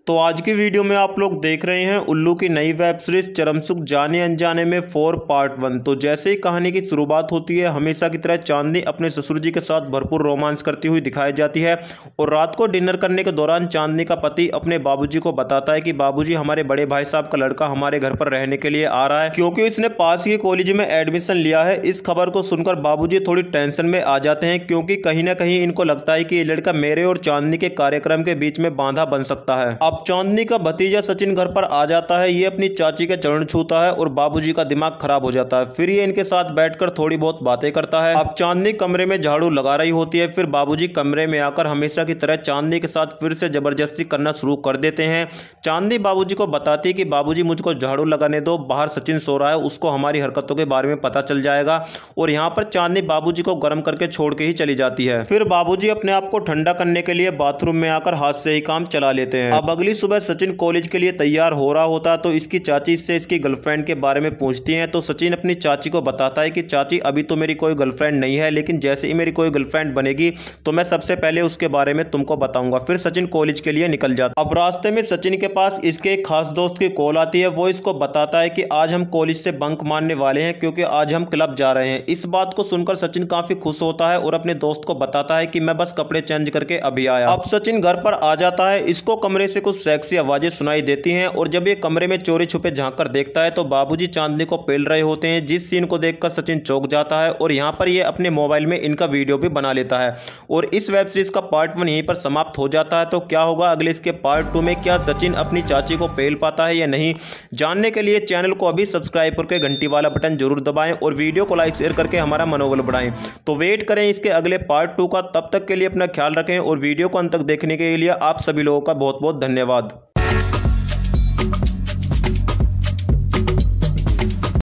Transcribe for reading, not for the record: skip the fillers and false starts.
तो आज की वीडियो में आप लोग देख रहे हैं उल्लू की नई वेब सीरीज चरमसुख जाने अनजाने में 4 पार्ट 1। तो जैसे ही कहानी की शुरुआत होती है, हमेशा की तरह चांदनी अपने ससुर जी के साथ भरपूर रोमांस करती हुई दिखाई जाती है। और रात को डिनर करने के दौरान चांदनी का पति अपने बाबूजी को बताता है कि बाबूजी, हमारे बड़े भाई साहब का लड़का हमारे घर पर रहने के लिए आ रहा है, क्योंकि इसने पास ही कॉलेज में एडमिशन लिया है। इस खबर को सुनकर बाबूजी थोड़ी टेंशन में आ जाते हैं, क्योंकि कहीं ना कहीं इनको लगता है कि ये लड़का मेरे और चांदनी के कार्यक्रम के बीच में बांधा बन सकता है। अब चांदनी का भतीजा सचिन घर पर आ जाता है। ये अपनी चाची के चरण छूता है और बाबूजी का दिमाग खराब हो जाता है। फिर ये इनके साथ बैठकर थोड़ी बहुत बातें करता है। अब चांदनी कमरे में झाड़ू लगा रही होती है। फिर बाबूजी कमरे में आकर हमेशा की तरह चांदनी के साथ फिर से जबरदस्ती करना शुरू कर देते हैं। चांदनी बाबूजी को बताती है कि बाबूजी, मुझको झाड़ू लगाने दो, बाहर सचिन सो रहा है, उसको हमारी हरकतों के बारे में पता चल जाएगा। और यहाँ पर चांदनी बाबूजी को गर्म करके छोड़ के ही चली जाती है। फिर बाबूजी अपने आप को ठंडा करने के लिए बाथरूम में आकर हाथ से ही काम चला लेते हैं। अब अगली सुबह सचिन कॉलेज के लिए तैयार हो रहा होता है, तो इसकी चाची इससे इसकी गर्लफ्रेंड के बारे में पूछती हैं। तो सचिन अपनी चाची को बताता है कि चाची, अभी तो मेरी कोई गर्लफ्रेंड नहीं है, लेकिन जैसे ही मेरी कोई गर्लफ्रेंड बनेगी तो मैं सबसे पहले उसके बारे में तुमको बताऊंगा। फिर सचिन कॉलेज के लिए निकल जाता है। अब रास्ते में सचिन के पास इसके एक खास दोस्त की कॉल आती है। वो इसको बताता है कि आज हम कॉलेज से बंक मारने वाले हैं, क्योंकि आज हम क्लब जा रहे हैं। इस बात को सुनकर सचिन काफी खुश होता है और अपने दोस्त को बताता है कि मैं बस कपड़े चेंज करके अभी आया। अब सचिन घर पर आ जाता है। इसको कमरे से कुछ सेक्सी आवाजें सुनाई देती हैं और जब ये कमरे में चोरी छुपे झांक कर देखता है तो बाबूजी चांदनी को पेल रहे होते हैं, जिस सीन को देखकर सचिन चौंक जाता है। और यहाँ पर ये अपने मोबाइल में इनका वीडियो भी बना लेता है। और इस वेब सीरीज का पार्ट 1 यहीं पर समाप्त हो जाता है। तो क्या होगा अगले इसके पार्ट 2 में? क्या सचिन अपनी चाची को पेल पाता है या नहीं? जानने के लिए चैनल को अभी सब्सक्राइब करके घंटी वाला बटन जरूर दबाएं और वीडियो को लाइक शेयर करके हमारा मनोबल बढ़ाएं। तो वेट करें इसके अगले पार्ट 2 का। तब तक के लिए अपना ख्याल रखें और वीडियो को अंत तक देखने के लिए आप सभी लोगों का बहुत बहुत धन्यवाद।